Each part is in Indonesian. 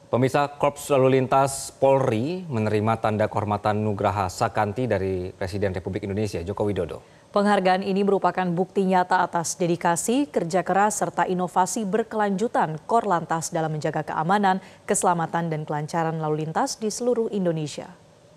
Pemirsa, Korps Lalu Lintas Polri menerima tanda kehormatan Nugraha Sakanti dari Presiden Republik Indonesia Joko Widodo. Penghargaan ini merupakan bukti nyata atas dedikasi, kerja keras, serta inovasi berkelanjutan Korlantas dalam menjaga keamanan, keselamatan, dan kelancaran lalu lintas di seluruh Indonesia.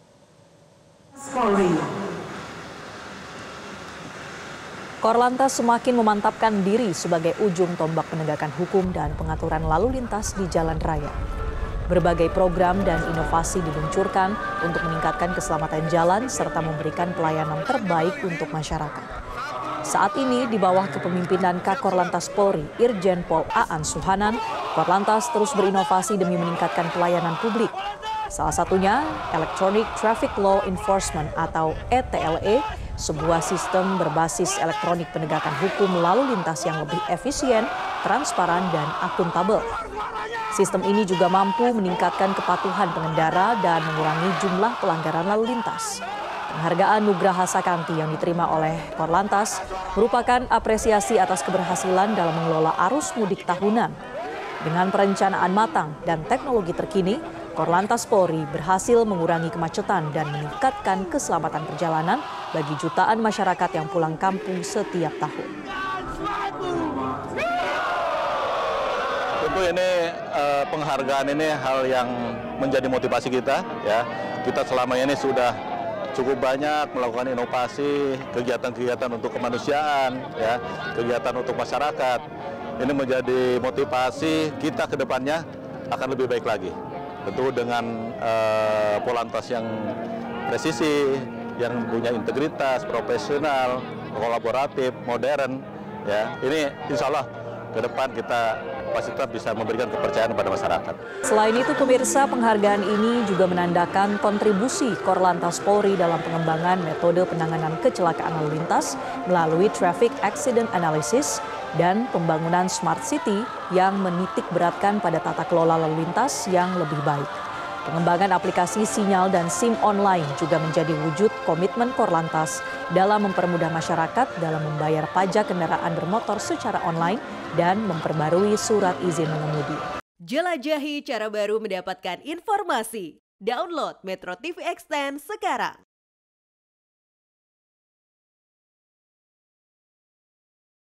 Korlantas semakin memantapkan diri sebagai ujung tombak penegakan hukum dan pengaturan lalu lintas di jalan raya. Berbagai program dan inovasi diluncurkan untuk meningkatkan keselamatan jalan serta memberikan pelayanan terbaik untuk masyarakat. Saat ini di bawah kepemimpinan Kakor-Lantas Polri, Irjen Pol Aan Suhanan, Korlantas terus berinovasi demi meningkatkan pelayanan publik. Salah satunya Electronic Traffic Law Enforcement atau ETLE, sebuah sistem berbasis elektronik penegakan hukum lalu lintas yang lebih efisien, transparan, dan akuntabel. Sistem ini juga mampu meningkatkan kepatuhan pengendara dan mengurangi jumlah pelanggaran lalu lintas. Penghargaan Nugraha Sakanti yang diterima oleh Korlantas merupakan apresiasi atas keberhasilan dalam mengelola arus mudik tahunan. Dengan perencanaan matang dan teknologi terkini, Korlantas Polri berhasil mengurangi kemacetan dan meningkatkan keselamatan perjalanan bagi jutaan masyarakat yang pulang kampung setiap tahun. Tentu ini penghargaan ini hal yang menjadi motivasi kita, ya. Kita selama ini sudah cukup banyak melakukan inovasi, kegiatan-kegiatan untuk kemanusiaan, ya, kegiatan untuk masyarakat. Ini menjadi motivasi kita ke depannya akan lebih baik lagi. Tentu dengan Polantas yang presisi, yang punya integritas, profesional, kolaboratif, modern, ya. Ini insya Allah ke depan kita pasti tetap bisa memberikan kepercayaan kepada masyarakat. Selain itu, pemirsa, penghargaan ini juga menandakan kontribusi Korlantas Polri dalam pengembangan metode penanganan kecelakaan lalu lintas melalui Traffic Accident Analysis dan pembangunan Smart City yang menitik beratkan pada tata kelola lalu lintas yang lebih baik. Pengembangan aplikasi sinyal dan SIM online juga menjadi wujud komitmen Korlantas dalam mempermudah masyarakat dalam membayar pajak kendaraan bermotor secara online dan memperbarui surat izin mengemudi. Jelajahi cara baru mendapatkan informasi. Download Metro TV Extend sekarang.